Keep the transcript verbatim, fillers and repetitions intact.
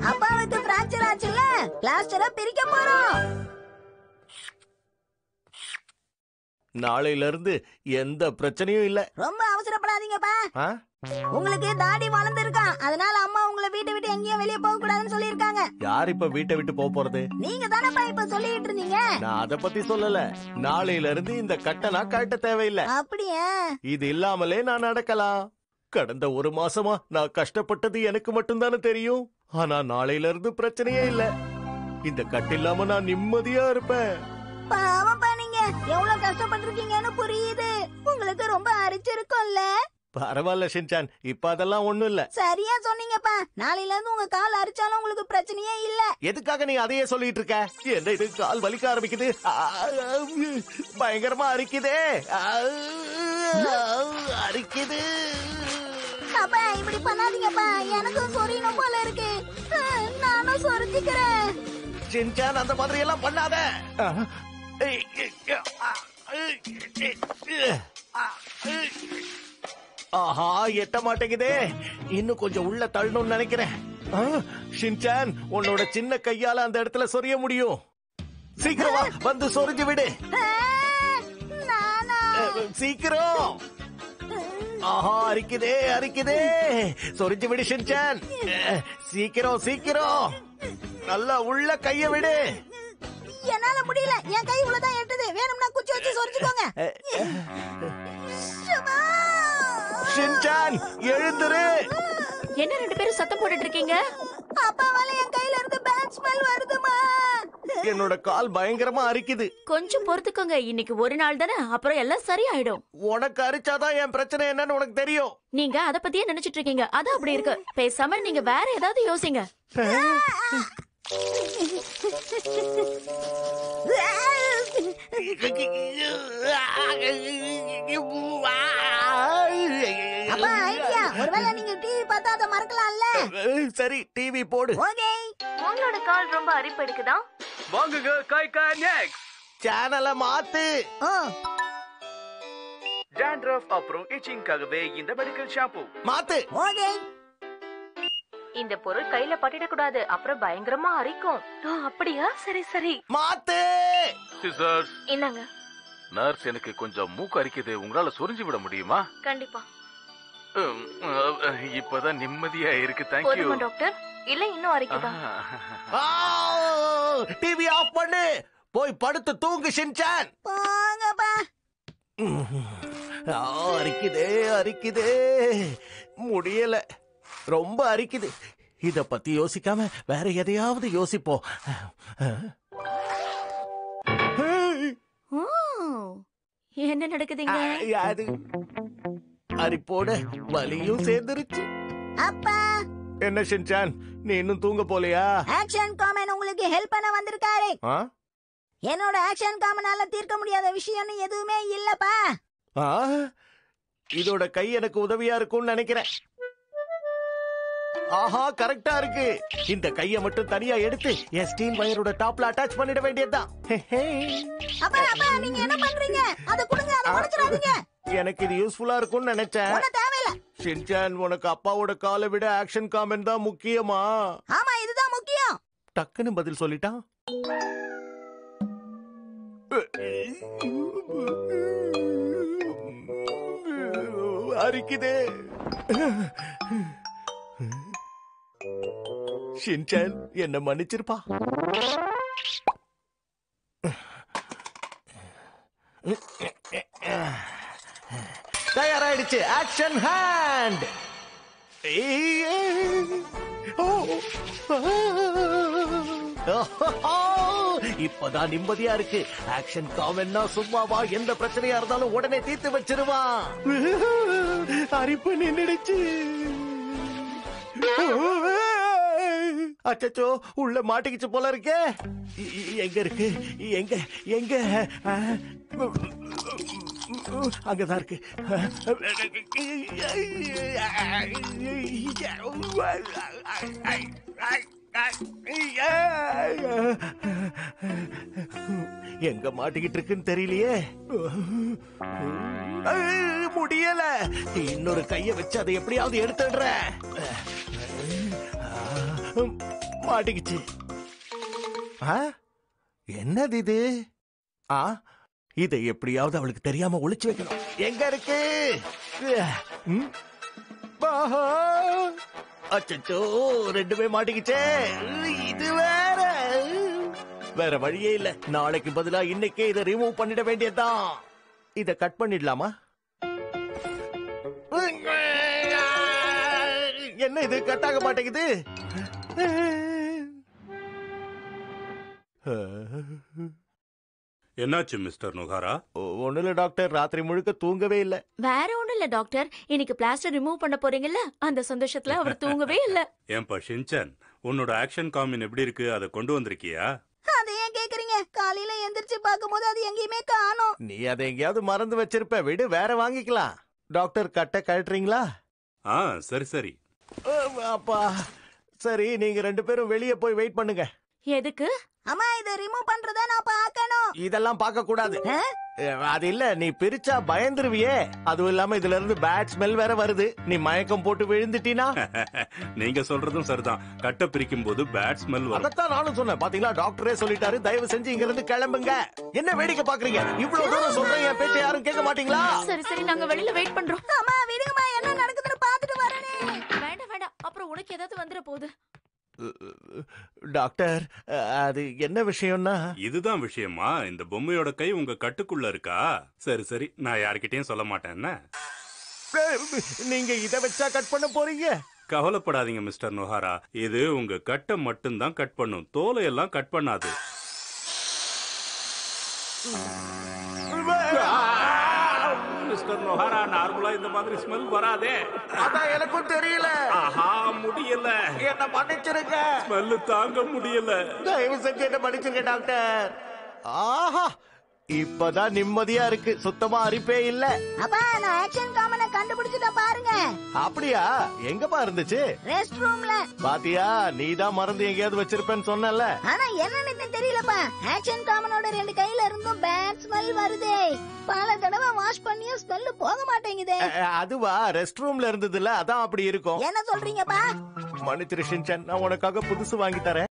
அப்பாவுக்கு பிராக்சர் ஆச்சுல்ல, பிளாஸ்டரை பிரிக்க போறோம். நாளையில இருந்து எந்த பிரச்சனையும் இல்ல. ரொம்ப அவசரப்படாதீங்கப்பா. உங்களுக்கு தாடி வளர்ந்துருக்கான், அதனால அம்மா உங்களை வீட்டை விட்டு எங்கேயும் வெளியே போக கூடாதுன்னு சொல்லிருக்காங்க. யார் இப்ப வீட்டை விட்டு போக போறது? நீங்க தானப்பா இப்ப சொல்லிட்டு இருந்தீங்க. நான் அத பத்தி சொல்லல. நாளையில இருந்து இந்த கட்டை நான் கட்ட தேவையில்லை. அப்படியா? இது இல்லாமலே நான் நடக்கலாம். கடந்த ஒரு மாசமா நான் கஷ்டப்பட்டது எனக்கு மட்டும்தானே தெரியும். ஆனா நாளையில இருந்து பிரச்சனையே இல்ல. இந்த கட்டு இல்லாம நான் நிம்மதியா இருப்பேன். பாவப்பா, நீங்க எவ்வளவு கஷ்டப்பட்டிருக்கீங்கன்னு புரியுது. உங்களுக்கு ரொம்ப அரிச்சிருக்கும்ல. பரவாயில்ல ஷின்சான், இப்ப அதெல்லாம் ஒண்ணும் இல்ல. சரியா சொன்னீங்கப்பா. நாளையில இருந்து உங்க கால் அரிச்சாலும் உங்களுக்கு பிரச்சனையே இல்ல. எதுக்காக நீ அதையே சொல்லிட்டு இருக்க? என்ன இது, கால் வலிக்க ஆரம்பிக்குது, பயங்கரமா அரிக்குதே, அரிக்குது. அப்பா இப்படி பண்ணாதீங்கப்பா, எனக்கும் சொரியணும் போல இருக்கு. நானும் சொரிஞ்சுக்கிறேன். ஷின்சான் அந்த மாதிரி எல்லாம் பண்ணாத. ஆஹா, எட்ட மாட்டேங்குதே. இன்னும் கொஞ்சம் உள்ள தள்ளணும்னு நினைக்கிறேன். ஷின்சான், உன்னோட சின்ன கையால அந்த இடத்துல சொரிய முடியும். சீக்கிரமா வந்து சொரிஞ்சு விடு. சீக்கிரம். ஆஹா, அரிக்குதே அரிக்குதே. சொரிஞ்சு விடு ஷின்சான். சீக்கிரம் சீக்கிரம். நல்லா உள்ள கைய விடு. என்னால முடியல, என் கை இவ்வளவுதான் எட்டுது. வேணும்னா குச்சி வச்சு சொரிஞ்சுக்கோங்க. ஷின்சான், எழுந்துரு. என்ன ரெண்டு பேரும் சத்தம் போட்டுட்டு இருக்கீங்க? அப்பாவால என் கையில இருந்து பேட் ஸ்மெல் வருதுமா. என்னோட கால் பயங்கரமா அரிக்குது. கொஞ்சம் பொறுத்துக்கோங்க, இன்னைக்கு ஒரு நாள் தானே, அப்புறம் எல்லாம் சரியாயிடும். உனக்கு அரிச்சாதான் என் பிரச்சனை என்னன்னு உனக்கு தெரியும். நீங்க அத பத்தியே நினைச்சிட்டு இருக்கீங்க, அது அப்படி இருக்கு. பேசாம நீங்க வேற ஏதாவது யோசிங்க. அப்பா ஐடியா, ஒருவேளை நீங்க டிவி பார்த்தா அத மறக்கலாம்ல. சரி, டிவி போடு. ஓகே. உங்களோட கால் ரொம்ப அரிப்பு எடுக்குதா? வாங்குங்க காய் காய் நெக்ஸ்ட். சேனலை மாத்து. டாண்ட்ரஃப் அப்புறம் இச்சிங்காகவே இந்த மெடிக்கல் ஷாம்பு மாத்து. ஓகே. இந்த பொருள் கையில பட்டிட கூடாது, அப்புறம் பயங்கரமா அரிக்கும். அப்படியா? சரி சரி, மாத்து. சிசர்ஸ் இந்தாங்க. நர்ஸ், எனக்கு கொஞ்சம் மூக்கு அரிக்குது, உங்களால சொரிஞ்சு விட முடியுமா? கண்டிப்பா. இப்பதான் நிம்மதியா இருக்கு. Thank you doctor. இல்ல இன்னும் அரிக்குதா? டிவி ஆஃப் பண்ணு. போய் படுத்து தூங்கு ஷின்சான். போங்கப்பா. அரிக்குதே அரிக்குதே, முடியல, ரொம்ப அரிக்குது. இத பத்தி யோசிக்காம வேற எதையாவது யோசிப்போம். என்ன நடக்குதுங்க? அது அரிப்போட வலியும் சேர்ந்துருச்சு. அப்பா. என்ன ஷின்சான், நீ இன்னும் தூங்க போலையா? ஆக்ஷன் காமன் உங்களுக்கு ஹெல்ப் பண்ண வந்திருக்காரு. என்னோட ஆக்ஷன் காமனால தீர்க்க முடியாத விஷயம்னு எதுவுமே இல்லப்பா. இதோட கை எனக்கு உதவியா இருக்கும்னு நினைக்கிறேன். ஆஹா, கரெக்டா இருக்கு. இந்த கைய மட்டும் தனியா எடுத்து என் ஸ்டீல் வயரோட டாப்ல அட்டாச் பண்ணிட வேண்டியதுதான். அப்பா அப்பா, நீங்க என்ன பண்றீங்க? அத கொடுங்க, அத உடைச்சிராதீங்க. எனக்கு இது யூஸ்ஃபுல்லா இருக்கும்னு நினைச்சேன். ஒண்ணு தேவையில்ல. ஷின்சான், உனக்கு அப்பாவோட காலை விட ஆக்ஷன் காமெண்ட் தான் முக்கியமா? ஆமா, இதுதான் முக்கியம். டக்குன்னு பதில் சொல்லிட்டான். அரிக்குதே. ஷின்சான், என்ன மன்னிச்சிருப்பா. தயாராயிடுச்சு. Action hand. இப்பதான் நிம்மதியா இருக்கு. ஆக்ஷன் காமென்னா சும்மாவா? எந்த பிரச்சனையா இருந்தாலும் உடனே தீர்த்து வச்சிருவான். அரிப்பு நின்னுடுச்சு. அச்சச்சோ, உள்ள மாட்டிக்கிச்சு போல இருக்கே. எங்க இருக்கு? எங்க எங்க? அங்கதான் இருக்கு. எங்க மாட்டிக்கிட்டு இருக்குன்னு தெரியலையே. முடியல. இன்னொரு கைய வச்சு அதை எப்படியாவது எடுத்துடுற. மாட்டிக்கிச்சு. ஆ? என்னது இது? ஆ, இதை எப்படியாவது அவளுக்கு தெரியாம ஒளிச்சு வைக்கணும். எங்க இருக்கு? ம்? ஆஹா! அச்சச்சோ, ரெண்டுமே மாட்டிக்கிச்சே. இது வேற வேற வழியே இல்ல. நாளைக்கு பதிலா இன்னைக்கே இதை ரிமூவ் பண்ணிட வேண்டியதுதான். இத கட் பண்ணிடலாமா? என்ன இது கட் ஆக மாட்டேங்குது? என்னாச்சு மிஸ்டர் நுகாரா? ஒண்ணு இல்ல டாக்டர், ராத்திரி முழுக்க தூங்கவே இல்ல. வேற ஒண்ணும் இல்ல டாக்டர், இன்னைக்கு பிளாஸ்டர் ரிமூவ் பண்ண போறீங்கல்ல, அந்த சந்தோஷத்துல அவர் தூங்கவே இல்ல. ஏன்பா ஷின்சான், உன்னோட ஆக்ஷன் காமின் எப்படி இருக்கு? அதை கொண்டு வந்திருக்கியா? அதை ஏன் கேக்குறீங்க? காலையில எந்திரிச்சு பாக்கும்போது அது எங்கேயுமே காணோம். நீ அதை எங்கேயாவது மறந்து வச்சிருப்ப. விடு, வேற வாங்கிக்கலாம். டாக்டர், கட்ட கழட்டுறீங்களா? ஆ, சரி சரி. அப்பா, சரி, நீங்க ரெண்டு பேரும் வெளியே போய் வெயிட் பண்ணுங்க. எதுக்கு? அம்மா, இதை ரிமூவ் பண்றத நான் பார்க்கணும். இதெல்லாம் பார்க்க கூடாது. ஆ? அது இல்ல, நீ பிரிச்சா பயந்துருவியே. அதுவும் இல்லாம இதுல இருந்து பேட் ஸ்மெல் வேற வருது. நீ மயக்கம் போட்டு விழுந்துட்டீனா? நீங்க சொல்றதும் சரிதான். கட்டை பிரிக்கும் போது பேட் ஸ்மெல் வரும். அதத்தான் நானும் சொன்னேன். பாத்தீங்களா, டாக்டரே சொல்லிட்டாரு. தயவு செஞ்சு இங்க இருந்து கிளம்புங்க. என்ன வேடிக்கை பாக்குறீங்க? இவ்வளவு தூரம் சொல்றேன், என் பேச்சை யாரும் கேட்க மாட்டீங்களா? சரி சரி, நாங்க வெளியில வெயிட் பண்றோம். அம்மா, விடுங்கம்மா, என்ன நடக்குதுன்னு பாத்துட்டு வரேனே. வேண்டாம் வேண்டாம், அப்புறம் உனக்கு ஏதாவது வந்துட போகுது. டாக்டர், அது என்ன விஷயம்னா? இதுதான் விஷயமா? இந்த பொம்மையோட கை உங்க கட்டுக்குள்ள இருக்கா? சரி சரி, நான் யார்கிட்டயும் சொல்ல மாட்டேன். என்ன நீங்க இத வச்சா கட் பண்ண போறீங்க? கவலைப்படாதீங்க மிஸ்டர் நொஹாரா, இது உங்க கட்டை மட்டும்தான் கட் பண்ணும், தோலை எல்லாம் கட் பண்ணாது. மிஸ்டர் நொஹாரா, நார்மலா இந்த மாதிரி ஸ்மெல் வராதே. அதான் எனக்கும் தெரியல. ஆஹா, முடியல. என்ன மன்னிச்சிருங்க. ஸ்மெல் தாங்க முடியல. தயவு செஞ்சு என்ன மன்னிச்சிருங்க டாக்டர். ஆஹா, இப்பதான் நிம்மதியா இருக்கு. சுத்தமா அரிப்பே இல்ல. அப்பா, நான் ஆக்ஷன் காமனை கண்டுபிடிச்சிட்ட பாருங்க. அப்படியா? எங்கப்பா இருந்துச்சு? ரெஸ்ட் ரூம்ல. பாத்தியா, நீதான் மறந்து எங்கேயாவது வச்சிருப்பேன்னு சொன்னல. ஆனா என்னன்னு தெரியலப்பா. ஆக்ஷன் காமனோட ரெண்டு கையில இருந்தும் பேட் ஸ்மெல் வருதே. பல தடவை வாஷ் பண்ணியும் ஸ்மெல் போக மாட்டேங்குதே. அதுவா, ரெஸ்ட் ரூம்ல இருந்ததுல, அதான் அப்படி இருக்கும். என்ன சொல்றீங்கப்பா? மன்னிச்சிரு ஷின்சான், நான் உனக்காக புதுசு வாங்கி தரேன்.